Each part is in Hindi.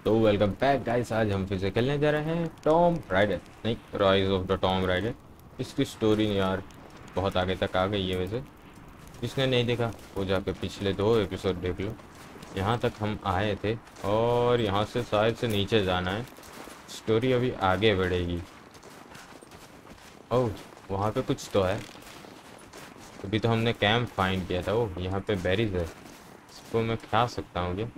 तो वेलकम बैक गाइस। आज हम फिर से खेलने जा रहे हैं टॉम राइडर, नहीं, Rise of the Tomb Raider. इसकी स्टोरी यार बहुत आगे तक आ गई है। वैसे जिसने नहीं देखा वो जाके पिछले 2 एपिसोड देख लो। यहाँ तक हम आए थे और यहाँ से शायद से नीचे जाना है। स्टोरी अभी आगे बढ़ेगी। ओह, वहाँ पे कुछ तो है। अभी तो हमने कैंप फाइंड किया था। ओह, यहाँ पे बेरीज है, इसको मैं खा सकता हूँ क्या?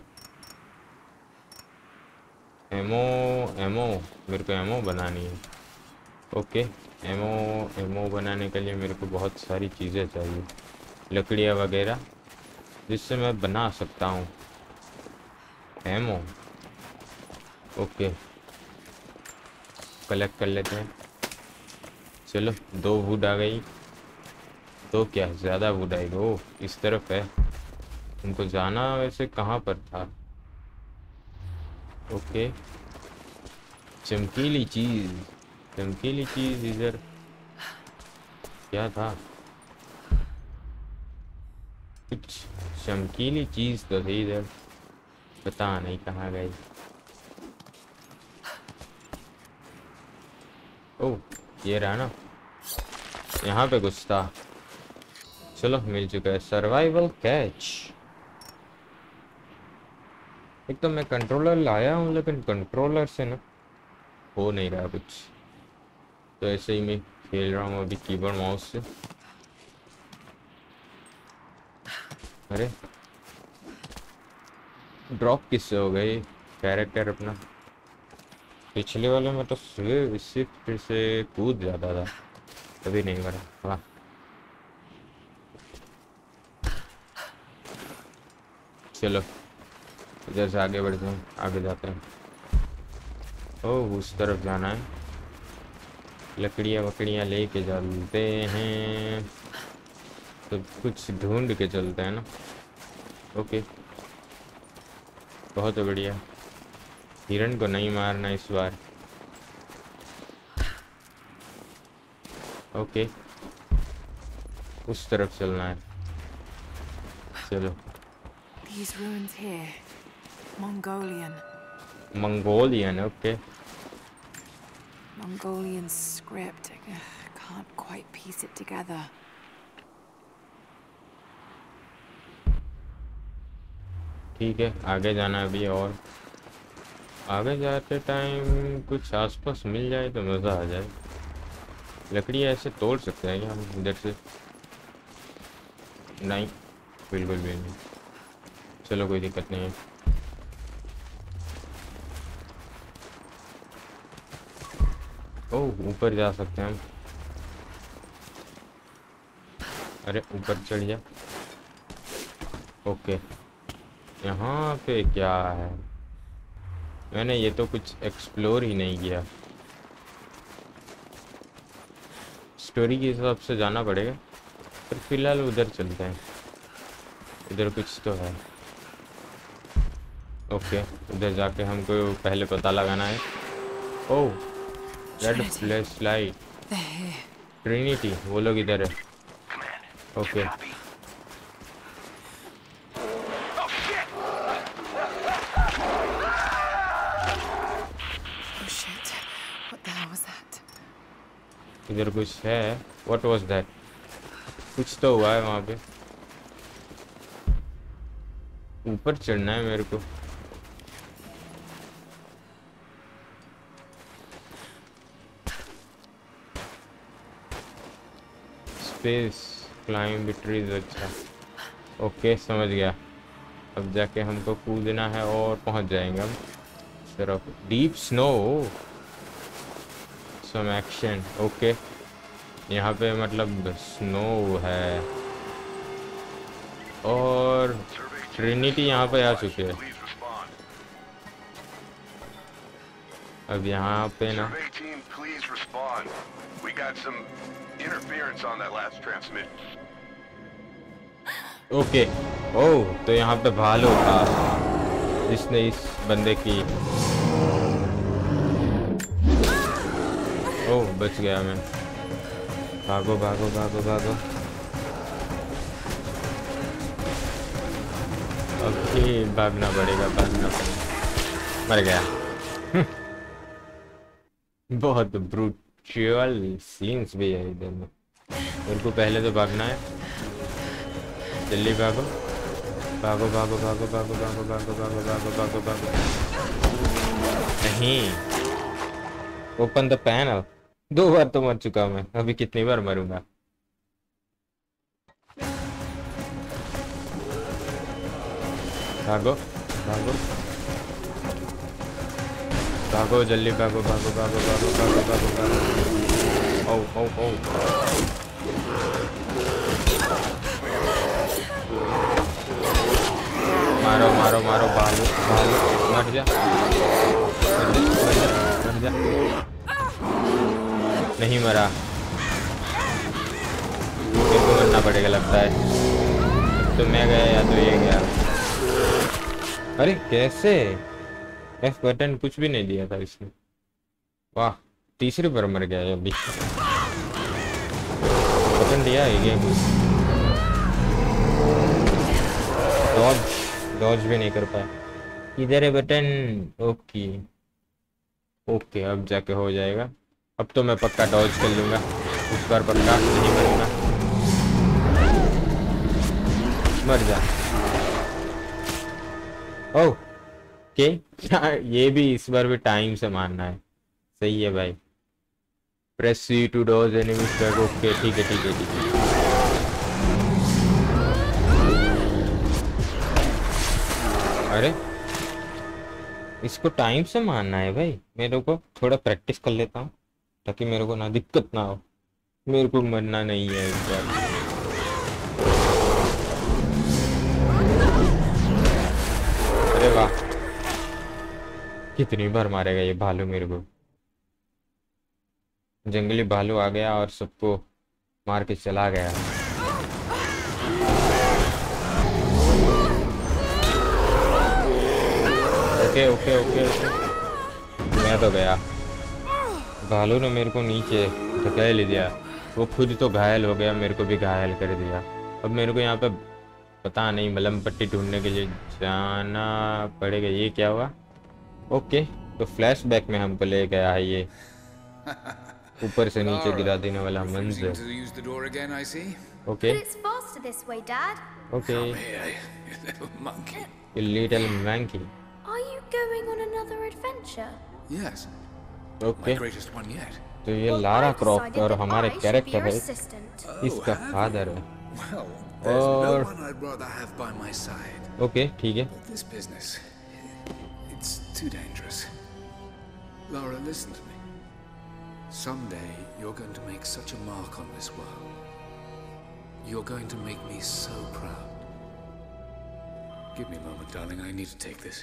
एमो, एमो, मेरे को एमो बनानी है। ओके, एमो, एमो बनाने के लिए मेरे को बहुत सारी चीज़ें चाहिए, लकड़ियाँ वगैरह, जिससे मैं बना सकता हूँ एमो। ओके, कलेक्ट कर लेते हैं। चलो, 2 वुड आ गई। तो क्या ज़्यादा वुड आएगी? ओह, इस तरफ है। उनको जाना वैसे कहाँ पर था? ओके, चमकीली चीज़, चमकीली चीज़ इधर क्या था? कुछ चमकीली चीज़ तो थी इधर, पता नहीं कहाँ गई। ओह, ये रहा ना, यहाँ पे कुछ था। चलो, मिल चुका है सर्वाइवल कैच। एक तो मैं कंट्रोलर लाया हूँ लेकिन कंट्रोलर से ना हो नहीं रहा कुछ, तो ऐसे ही मैं खेल रहा हूँ अभी कीबोर्ड माउस से। अरे, ड्रॉप किससे हो गई कैरेक्टर अपना? पिछले वाले में तो सिर्फ फिर से कूद जाता था, कभी नहीं मरा। वाह, चलो इधर से आगे बढ़ते हैं, आगे जाते हैं। ओह, उस तरफ जाना है। लकड़ियाँ वकड़ियाँ लेके चलते हैं, सब कुछ ढूंढ के चलते हैं ना। ओके, बहुत बढ़िया। हिरण को नहीं मारना इस बार। ओके, उस तरफ चलना है। चलो, These ruins here, Mongolian. Mongolian, okay. Mongolian script. I can't quite piece it together. ठीक है, आगे जाना है अभी। और आगे जाते टाइम कुछ आसपास मिल जाए तो मज़ा आ जाए। लकड़ी ऐसे तोड़ सकते हैं क्या हम इधर से? नहीं, बिल्कुल भी नहीं। चलो, कोई दिक्कत नहीं है। ओह, ऊपर जा सकते हैं हम। अरे, ऊपर चढ़ जा। ओके, यहाँ पे क्या है? मैंने ये तो कुछ एक्सप्लोर ही नहीं किया। स्टोरी के हिसाब से जाना पड़ेगा, पर फिलहाल उधर चलते हैं। इधर कुछ तो है। ओके, उधर जाके हमको पहले पता लगाना है। Oh, red Trinity. Flash light. They're here. Trinity, वो लोग इधर है। Okay, Oh shit. What the hell was that? इधर कुछ है। What was that? कुछ तो हुआ है वहाँ पे। ऊपर चढ़ना है मेरे को। स्पेस क्लाइंब ट्रीज, अच्छा। ओके, समझ गया। अब जाके हमको कूदना है और पहुंच जाएंगे हम सिर्फ। Deep snow, some action. Okay, यहाँ पे मतलब स्नो है। और ट्रिनिटी यहाँ पे आ चुके हैं। अब यहाँ पे ना, Survey team, please respond. We got some interference on that last transmission. Okay. Oh, तो यहाँ पे भालू था जिसने इस बंदे की। ओह, बच गया मैं। भागो भागो भागो भागो। अब भी भागना पड़ेगा, भागना पड़ेगा। मर गया। बहुत ब्रूटल सीन्स भी है इधर में। मेरे को पहले तो भागना है। जल्दी भागो भागो भागो भागो भागो भागो भागो भागो भागो भागो भागो। नहीं, ओपन द पैनल। 2 बार तो मर चुका मैं, अभी कितनी बार मरूंगा। भागो भागो भागो, जल्दी भागो भागो भागो भागो भागो भागो भागो। ओ ओ ओ मारो मारो मारो, भालू भालू, मर जा मर जा मर जा मर जा। नहीं मरा, मेरे को मरना पड़ेगा लगता है। तो मैं गया या तो ये गया। अरे कैसे? एफ बटन कुछ भी नहीं दिया था इसने। वाह, तीसरी बार मर गया अभी। बटन दिया है ये कुछ। डॉज भी नहीं कर पाया। इधर है बटन। ओके ओके, अब जाके हो जाएगा। अब तो मैं पक्का डॉज कर लूंगा, इस बार पक्का नहीं मरूंगा। मर जा। ओह के ये भी इस बार भी टाइम से मारना है। सही है भाई। Press C to dodge enemies back. Okay ठीक है ठीक है ठीक है। अरे इसको टाइम से मारना है भाई। मेरे को थोड़ा प्रैक्टिस कर लेता हूँ ताकि मेरे को ना दिक्कत ना हो। मेरे को मरना नहीं है इस बार। अरे वाह, कितनी बार मारेगा ये भालू मेरे को। जंगली भालू आ गया और सबको मार के चला गया। ओके ओके ओके ओके, मैं तो गया। भालू ने मेरे को नीचे धकेल दिया। वो खुद तो घायल हो गया, मेरे को भी घायल कर दिया। अब मेरे को यहाँ पे पता नहीं मलहम पट्टी ढूंढने के लिए जाना पड़ेगा। ये क्या हुआ? ओके, तो फ्लैशबैक में हमको ले गया है ये ऊपर से नीचे गिरा देने वाला मंजर। Okay okay, little monkey. Are you going on another adventure? Yes. Okay, My greatest one yet. तो ये Well, Lara I've Croft decided और that हमारे I should be character your है, assistant. इसका have you? फादर है। Well, there's no और- one I'd rather have by my side. Okay ठीक है। But this business, it's too dangerous. Lara, listen to me. Someday you're going to make such a mark on this world. You're going to make me so proud. Give me a moment, darling. I need to take this.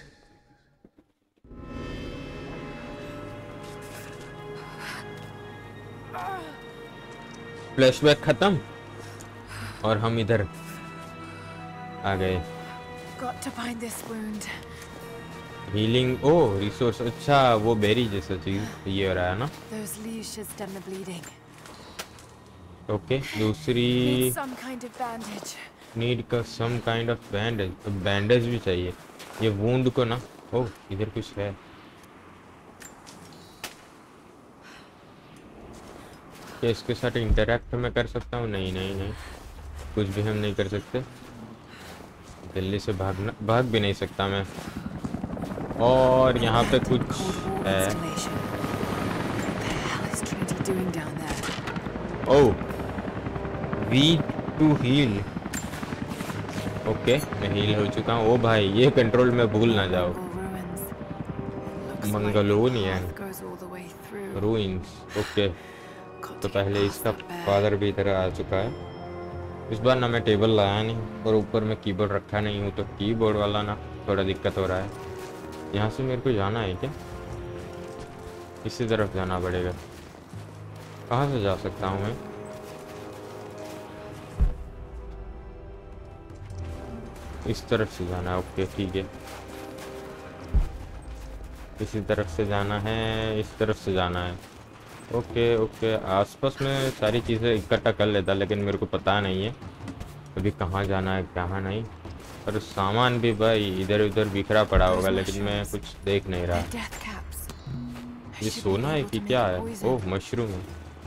Flashback खत्म और हम इधर आ गए। Got to find this wound. Healing, oh resource, अच्छा वो बेरी जैसा चीज ये हो रहा है ना। Those leaves should stem the bleeding. Okay, दूसरी Need some kind of bandage. Need का some kind of bandage. Bandage भी चाहिए ये वुंड को ना। ओह इधर कुछ है। क्या इसके साथ इंटरैक्ट मैं कर सकता हूँ? नहीं नहीं नहीं, कुछ भी हम नहीं कर सकते। जल्दी से भाग भी नहीं सकता मैं। और यहाँ पे कुछ Cold War है। installation. What the hell is Trinity doing down there? Oh, we to heal. Okay, मैं हील हो चुका हूँ। ओ भाई ये कंट्रोल में भूल ना जाओ। Mongol ruins. Looks like Mongolian. the path goes all the way through. Ruins. Okay, Got तो to get पहले past इसका that bear. फादर भी इधर आ चुका है। इस बार ना मैं टेबल लाया नहीं और ऊपर में कीबोर्ड रखा नहीं हूँ, तो कीबोर्ड वाला ना थोड़ा दिक्कत हो रहा है। यहाँ से मेरे को जाना है क्या? इसी तरफ जाना पड़ेगा। कहाँ से जा सकता हूँ मैं? इस तरफ से जाना है। ओके ठीक है, इसी तरफ से जाना है, इस तरफ से जाना है। ओके ओके, आसपास में सारी चीज़ें इकट्ठा कर लेता, लेकिन मेरे को पता नहीं है अभी कहाँ जाना है कहाँ नहीं। और सामान भी भाई इधर उधर बिखरा पड़ा होगा, Those लेकिन मैं mushrooms. कुछ देख नहीं रहा। They're death caps. I ये should be सोना है able कि to क्या make है? poison. ओह मशरूम है।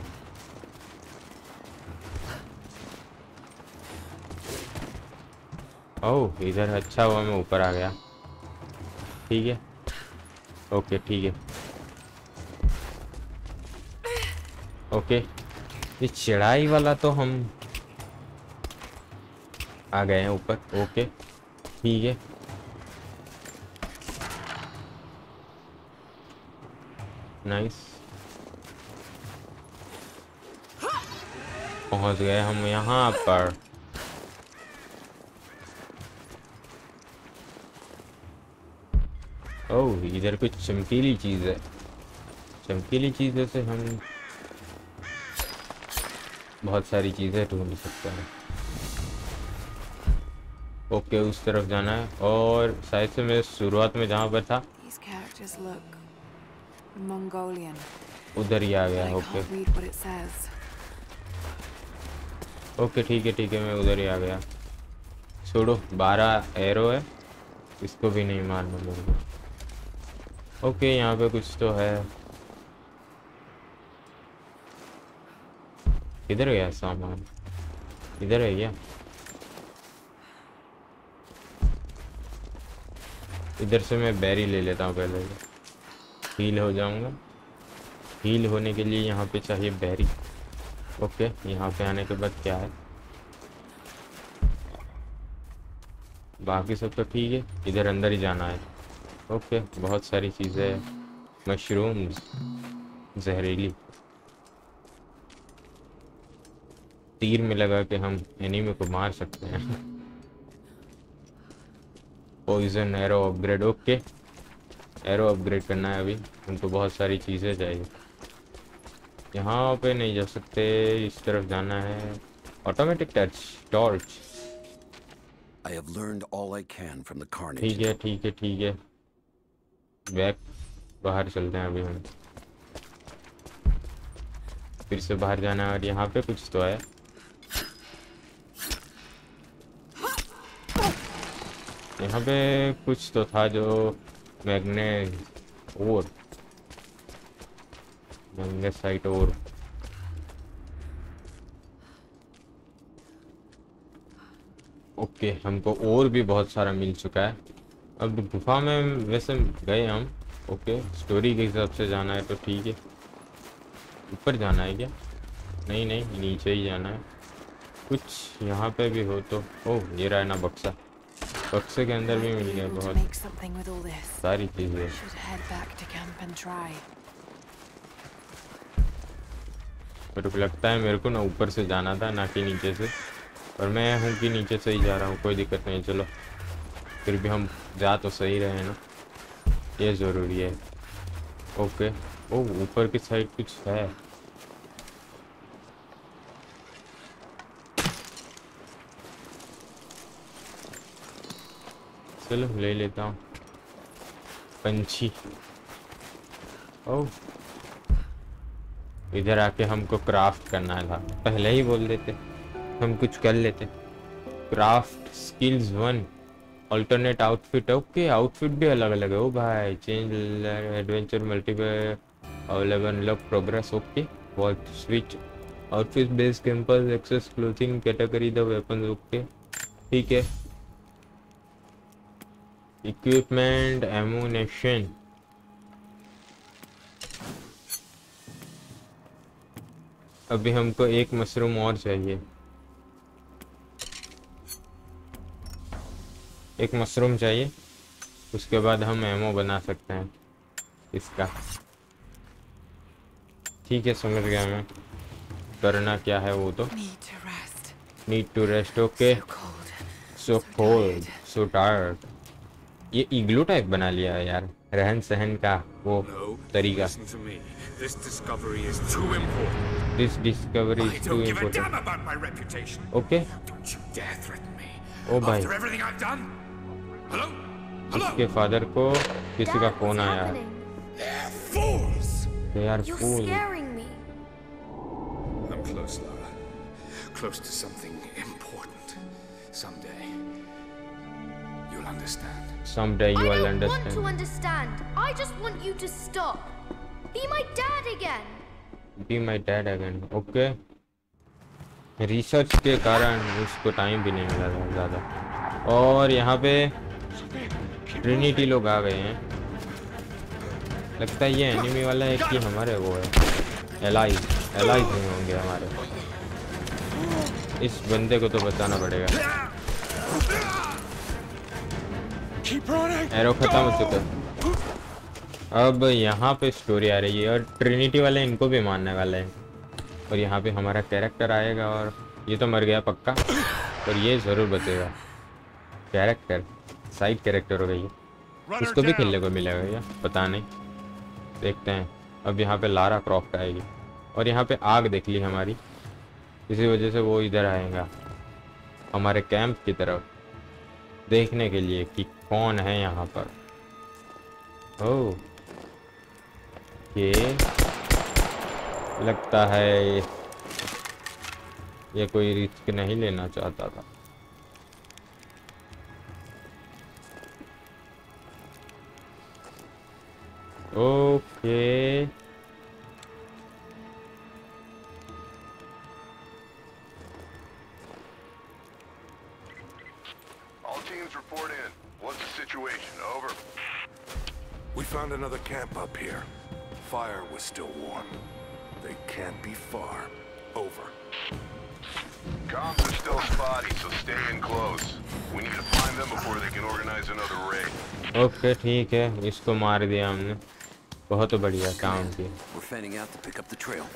ओह इधर अच्छा हुआ मैं ऊपर आ गया। ठीक है, ओके ठीक है, ओके। ये चढ़ाई वाला तो हम आ गए हैं ऊपर। ओके ठीक है, नाइस, पहुंच गए हम यहाँ पर। ओह इधर कुछ चमकीली चीज़ है। चमकीली चीज़ों से हम बहुत सारी चीज़ें ढूंढ सकते हैं। ओके उस तरफ जाना है, और शायद से मैं शुरुआत में जहाँ पर था These characters look Mongolian. उधर ही आ But गया। I okay can't read what it says. Okay ठीक है मैं उधर ही आ गया। छोड़ो, 12 एरो है, इसको भी नहीं मारना मेरे को। ओके यहाँ पे कुछ तो है। किधर गया सामान? इधर है क्या? इधर से मैं बैरी ले लेता हूँ पहले, हील हो जाऊंगा। हील होने के लिए यहाँ पे चाहिए बैरी। ओके यहाँ पे आने के बाद क्या है? बाकी सब तो ठीक है, इधर अंदर ही जाना है। ओके बहुत सारी चीज़ें, मशरूम्स जहरीली, तीर में लगा के हम एनिमी को मार सकते हैं। Poison arrow upgrade. Okay arrow upgrade करना है अभी, हमको बहुत सारी चीज़ें चाहिए। यहाँ पे नहीं जा सकते, इस तरफ जाना है। Automatic touch torch. I have learned all I can from the carnage. ठीक है बैक बाहर चलते हैं अभी हम। फिर से बाहर जाना है, और यहाँ पे कुछ तो है। यहाँ पे कुछ तो था जो मैग्नेसाइट और ओके हमको और भी बहुत सारा मिल चुका है। अब गुफा में वैसे गए हम। ओके स्टोरी के हिसाब से जाना है तो ठीक है। ऊपर जाना है क्या? नहीं नीचे ही जाना है। कुछ यहाँ पे भी हो तो। ओह ये रहा है ना बक्सा, बक्से के अंदर भी मिल गया Able to बहुत make something with all this. सारी चीज़ें। Should head back to camp and try. मेरे को लगता है मेरे को ना ऊपर से जाना था, ना कि नीचे से, और मैं हूँ कि नीचे से ही जा रहा हूँ। कोई दिक्कत नहीं, चलो फिर भी हम जा तो सही रहे ना, ये ज़रूरी है। ओके ओह ऊपर की साइड कुछ है। चलो ले लेता हूँ। पंछी। ओह इधर आके हमको क्राफ्ट करना था, पहले ही बोल देते हम कुछ कर लेते। Craft skills 1 alternate outfit. Okay outfit भी अलग अलग है। ओ भाई change adventure multiplayer available lock progress. Okay watch switch outfit base campus access clothing category the weapon. Okay ठीक है। Equipment ammunition. अभी हमको एक मशरूम और चाहिए, एक मशरूम चाहिए, उसके बाद हम एमो बना सकते हैं इसका। ठीक है समझ गया मैं, करना क्या है वो तो। Need to rest. Need to rest. Okay So cold. So cold so tired. ये इग्लू टाइप बना लिया है यार, रहन सहन का वो No, तरीका। listen to me. This discovery is too important. This discovery I is too don't give a damn important. about my reputation. Okay Don't you dare threaten me. Oh भाई After everything I've done? Hello? Hello? उसके फादर को किसी का Dad, फोन what's आया। happening? They're fools! They are You're fool. scaring me. I'm close, Lara. Close to something important. Someday. understand. Someday you I will don't want to understand. understand. I just want you to stop. Be my dad again. Be my dad again. Okay. Research के कारण उसको टाइम भी नहीं मिला था ज़्यादा। और यहाँ पे ट्रिनिटी लोग आ गए हैं। लगता है ये एनिमी वाला है कि हमारे वो है एलाइज नहीं होंगे हमारे। इस बंदे को तो बचाना पड़ेगा। एरो खत्म हो चुका है। अब यहाँ पे स्टोरी आ रही है और ट्रिनिटी वाले इनको भी मारने वाले हैं। और यहाँ पे हमारा कैरेक्टर आएगा और ये तो मर गया पक्का, और ये ज़रूर बचेगा। कैरेक्टर साइड कैरेक्टर हो गई है, इसको भी खेलने को मिलेगा या पता नहीं, देखते हैं। अब यहाँ पे लारा क्रॉफ्ट आएगी और यहाँ पे आग देख ली हमारी, इसी वजह से वो इधर आएगा हमारे कैंप की तरफ देखने के लिए कि कौन है यहाँ पर। ओह ये लगता है ये कोई रिस्क नहीं लेना चाहता था। Okay All teams report in. What's the situation? Over. We found another camp up here. Fire was still warm. They can't be far. Over. Comms are still spotty, so stay in close. We need to find them before they can organize another raid. Okay ठीक है, इसको मार दिया हमने। बहुत बढ़िया काम किया। We're fanning out to pick up the trail.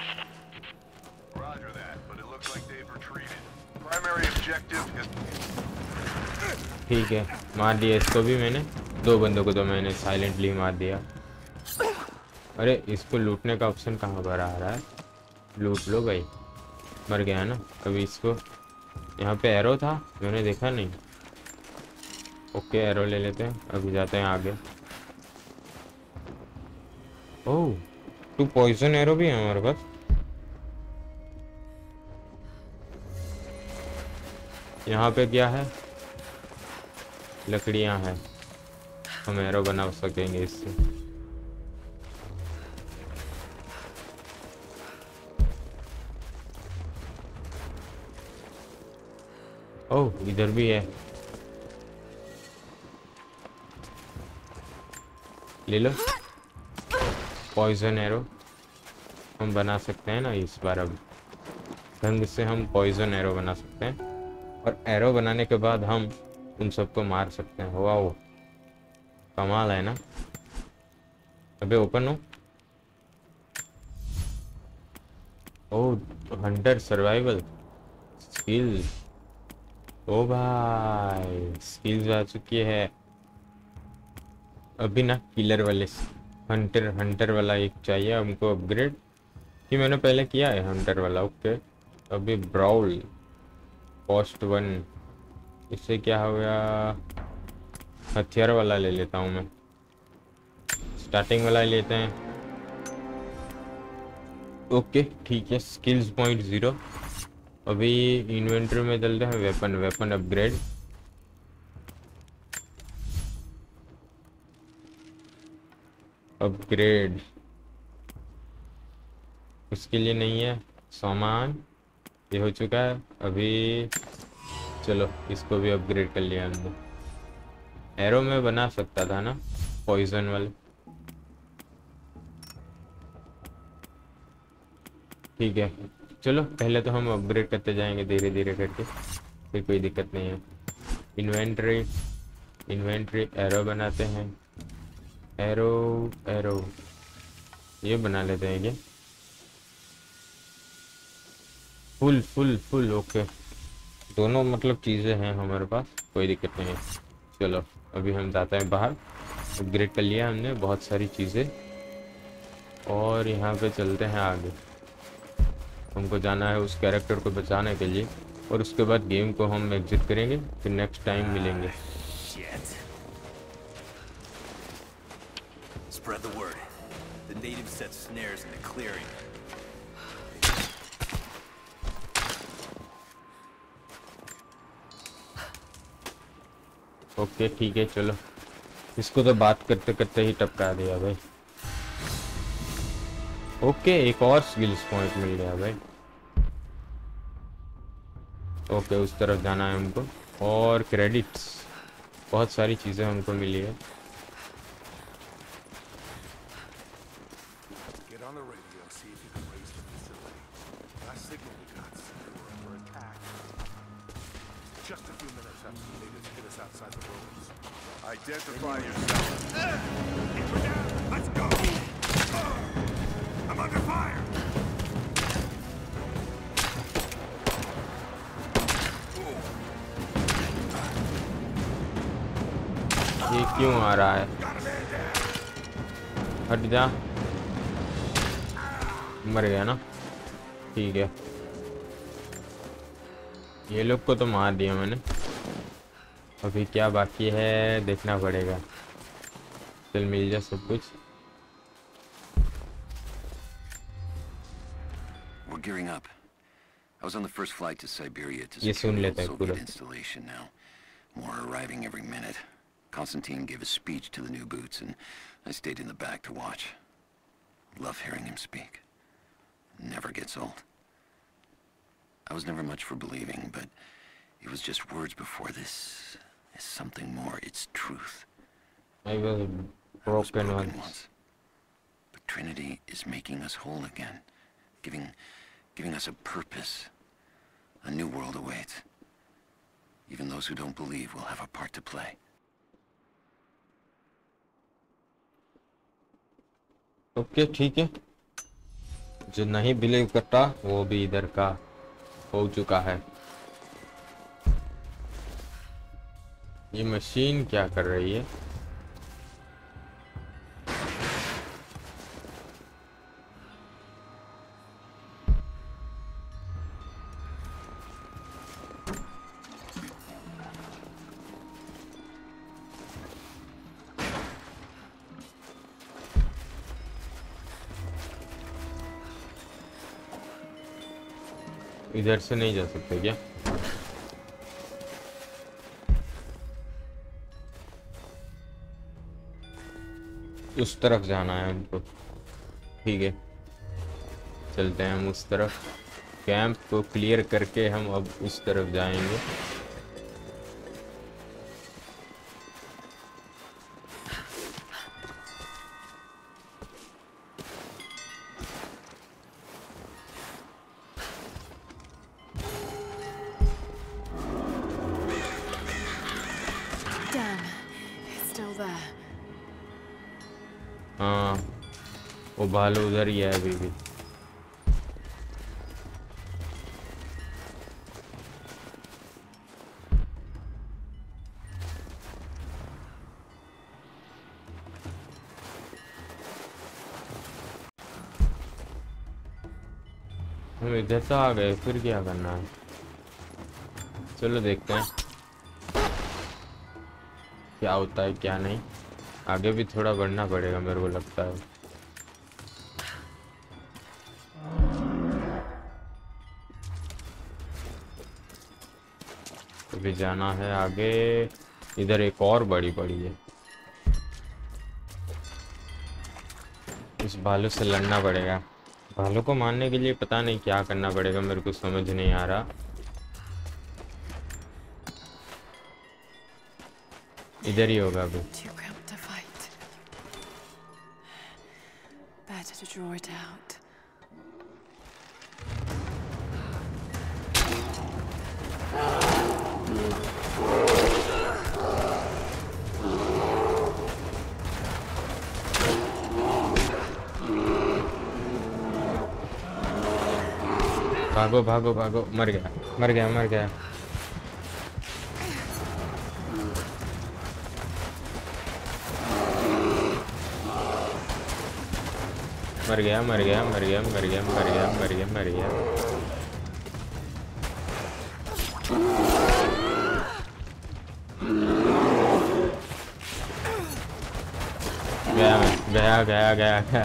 Roger that, but it looks like they've retreated. Primary objective is... ठीक है, मार दिया इसको भी मैंने। दो बंदों को तो मैंने साइलेंटली मार दिया। अरे इसको लूटने का ऑप्शन कहाँ पर आ रहा है? लूट लो भाई। मर गया ना। अभी इसको यहाँ पे एरो था, मैंने देखा नहीं। ओके एरो ले लेते हैं, अभी जाते हैं आगे। ओह 2 पॉइजन एरो भी है हमारे पास। यहाँ पे क्या है? लकड़ियाँ हैं, हम एरो बना सकेंगे इससे। ओह इधर भी है, ले लो। पॉइजन एरो हम बना सकते हैं ना इस बार। अब ढंग से हम पॉइजन एरो बना सकते हैं और एरो बनाने के बाद हम उन सबको मार सकते हैं। वाह कमाल है ना। अबे ओपन हो। Oh hunter survival skill. Oh भाई स्किल्स आ चुकी है। अभी ना किलर वाले हंटर वाला एक चाहिए हमको अपग्रेड, कि मैंने पहले किया है हंटर वाला। ओके अभी ब्राउल कॉस्ट 1, इससे क्या हो गया? हथियार वाला ले लेता हूँ मैं, स्टार्टिंग वाला ही लेते हैं। ओके ठीक है, स्किल्स पॉइंट 0। अभी इन्वेंटरी में चलते हैं वेपन अपग्रेड। अपग्रेड उसके लिए नहीं है सामान, ये हो चुका है। अभी चलो इसको भी अपग्रेड कर लिया हमने। एरो में बना सकता था ना पॉइजन वाले। ठीक है चलो पहले तो हम अपग्रेड करते जाएंगे धीरे धीरे करके, फिर कोई दिक्कत नहीं है। इन्वेंट्री एरो बनाते हैं। एरो ये बना लेते हैं क्या? फुल ओके, दोनों मतलब चीज़ें हैं हमारे पास, कोई दिक्कत नहीं है। चलो अभी हम जाते हैं बाहर। अपग्रेड कर लिया हमने बहुत सारी चीज़ें और यहाँ पे चलते हैं आगे। हमको जाना है उस कैरेक्टर को बचाने के लिए और उसके बाद गेम को हम एग्जिट करेंगे, फिर नेक्स्ट टाइम मिलेंगे। Spread the word. The natives set snares in the clearing. Okay ठीक है चलो, इसको तो बात करते करते ही टपका दिया भाई। ओके एक और स्किल्स पॉइंट मिल गया भाई। ओके उस तरफ जाना है हमको, और क्रेडिट्स, बहुत सारी चीज़ें हमको मिली है। Get on the radio, see if you can raise the facility. Last signal we got said they were under attack. Just a few minutes after the natives hit us outside the ruins. Identify yourself. We're down. Let's go. I'm under fire. ये क्यों आ रहा है? हट जा, मर गया ना, ठीक है। ये लोग को तो मार दिया मैंने, अभी क्या बाकी है देखना पड़ेगा। चल मिल जा सब कुछ। We're gearing up. I was on the first flight to Siberia to ये secure सुन the लेते old हैं पूरा। Soviet installation now. More are arriving every minute. Constantine gave a speech to the new boots, and I stayed in the back to watch. Love hearing him speak. Never gets old. I was never much for believing, but it was just words before. This is something more. It's truth. I was I was broken broken once. once. But Trinity is making us whole again. Giving us a purpose. A new world awaits. Even those who don't believe will have a part to play. Okay ठीक है, जो नहीं बिलीव करता वो भी इधर का हो चुका है। ये मशीन क्या कर रही है? इधर से नहीं जा सकते क्या? उस तरफ जाना है हमको, ठीक है चलते हैं हम उस तरफ। कैंप को क्लियर करके हम अब उस तरफ जाएंगे। Damn, it's still there. हाँ वो भालू उधर ही है अभी भी। हम इधर से आ गए, फिर क्या करना है? चलो देखते हैं क्या होता है क्या नहीं। आगे भी थोड़ा बढ़ना पड़ेगा मेरे को लगता है। अभी जाना है आगे। इधर एक और बड़ी है, इस भालू से लड़ना पड़ेगा। भालू को मारने के लिए पता नहीं क्या करना पड़ेगा, मेरे को समझ नहीं आ रहा। इधर ही होगा अभी। Too cramped to fight. Better to draw it out. भागो भागो भागो, मर गया मर गया मर गया। मर गया मर गया मर गया मर गया मर गया मर गया मर गया। गया गया गया गया।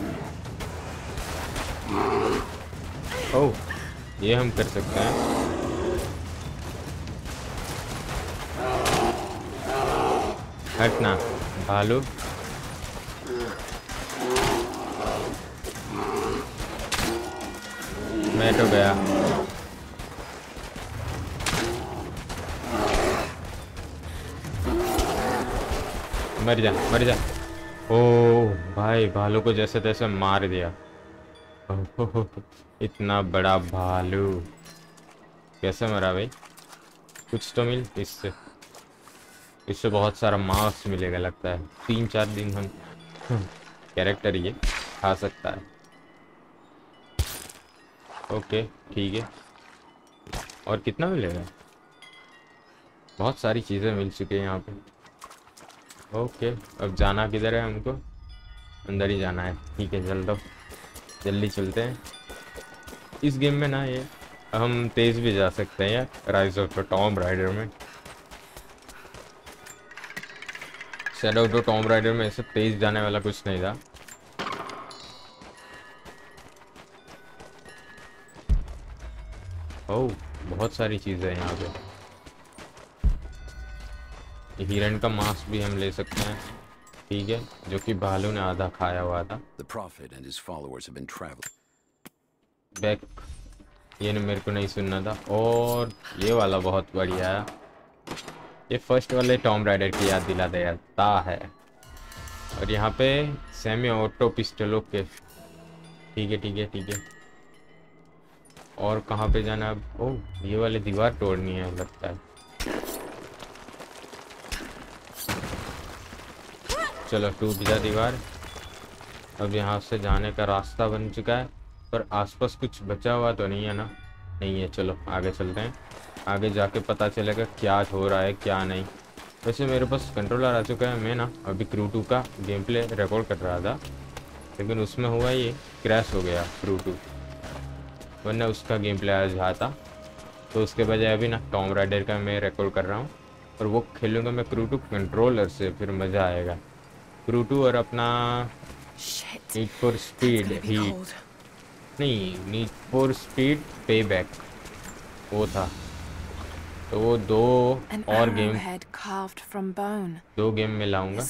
ओह ये हम कर सकते हैं। हटना भालू। मैं तो गया। मर जा मर जा। ओ भाई भालू को जैसे तैसे मार दिया। ओहो, इतना बड़ा भालू कैसे मरा भाई? कुछ तो मिल इससे। इससे बहुत सारा मांस मिलेगा लगता है। 3-4 दिन हम कैरेक्टर ये खा सकता है। ओके ठीक है। और कितना मिलेगा? बहुत सारी चीज़ें मिल चुकी हैं यहाँ पे। ओके अब जाना किधर है हमको? अंदर ही जाना है। ठीक है चल दो, जल्दी चलते हैं। इस गेम में ना ये हम तेज़ भी जा सकते हैं यार, Rise of the Tomb Raider में। Shadow of the Tomb Raider में ऐसे तेज जाने वाला कुछ नहीं था। ओह बहुत सारी चीज़ें हैं यहाँ पे। हिरन का मांस भी हम ले सकते हैं, ठीक है, जो कि भालू ने आधा खाया हुआ था। The prophet and his followers have been traveling. Back ये मेरे को नहीं सुनना था। और ये वाला बहुत बढ़िया है, ये फर्स्ट वाले टॉम राइडर की याद दिला देता है। और यहाँ पे सेमी ऑटो पिस्टल। ओके ठीक है ठीक है ठीक है। और कहाँ पे जाना अब? ओह ये वाली दीवार तोड़नी है लगता है। चलो टूट जा दीवार। अब यहाँ से जाने का रास्ता बन चुका है, पर आसपास कुछ बचा हुआ तो नहीं है ना? नहीं है। चलो आगे चलते हैं, आगे जाके पता चलेगा क्या हो रहा है क्या नहीं। वैसे मेरे पास कंट्रोलर आ चुका है। मैं ना अभी क्रू 2 का गेम प्ले रिकॉर्ड कर रहा था, लेकिन उसमें हुआ ये क्रैश हो गया क्रू 2, वरना उसका गेम प्ले आज आता। तो उसके बजाय अभी ना टॉम राइडर का मैं रिकॉर्ड कर रहा हूँ, और वो खेलूँगा मैं क्रू 2 कंट्रोलर से, फिर मज़ा आएगा। क्रू 2 और अपना नीड फॉर स्पीड हीट नहीं, Need for Speed Payback वो था। तो वो दो और गेम, दो गेम में लाऊंगा।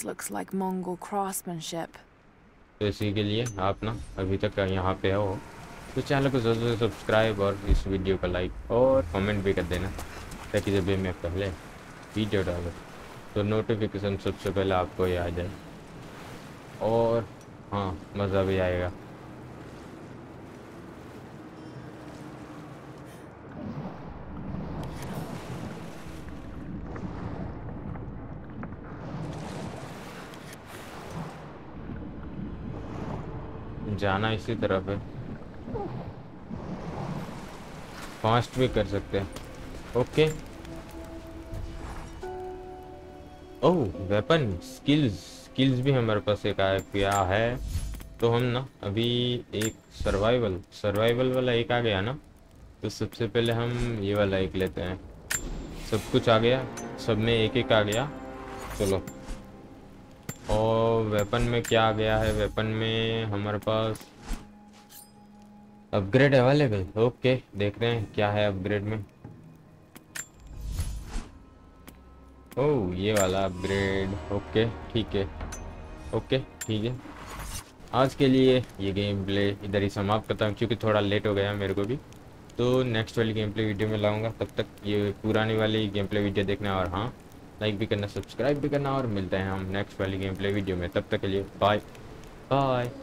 तो इसी के लिए आप ना अभी तक यहाँ पे हो तो चैनल को ज़रूर से सब्सक्राइब और इस वीडियो का लाइक और कमेंट भी कर देना, ताकि जब भी मैं पहले वीडियो डालूँ तो नोटिफिकेशन सबसे पहले आपको ही आ जाए। और हाँ मज़ा भी आएगा। जाना इसी तरफ है, फास्ट भी कर सकते हैं। ओके ओह वेपन स्किल्स भी हमारे पास एक आया क्या है। तो हम ना अभी एक सर्वाइवल वाला एक आ गया ना, तो सबसे पहले हम ये वाला एक लेते हैं। सब कुछ आ गया, सब में एक एक आ गया। चलो और वेपन में क्या आ गया है? वेपन में हमारे पास अपग्रेड अवेलेबल। ओके देख रहे हैं क्या है अपग्रेड में। ओह ये वाला अपग्रेड। ओके ठीक है, ओके ठीक है। आज के लिए ये गेम प्ले इधर ही समाप्त करता हूँ, क्योंकि थोड़ा लेट हो गया मेरे को भी। तो नेक्स्ट वाली गेम प्ले वीडियो में लाऊंगा। तब तक ये पुरानी वाली गेम प्ले वीडियो देखना, और हाँ लाइक भी करना, सब्सक्राइब भी करना, और मिलते हैं हम नेक्स्ट वाली गेम प्ले वीडियो में। तब तक के लिए बाय बाय।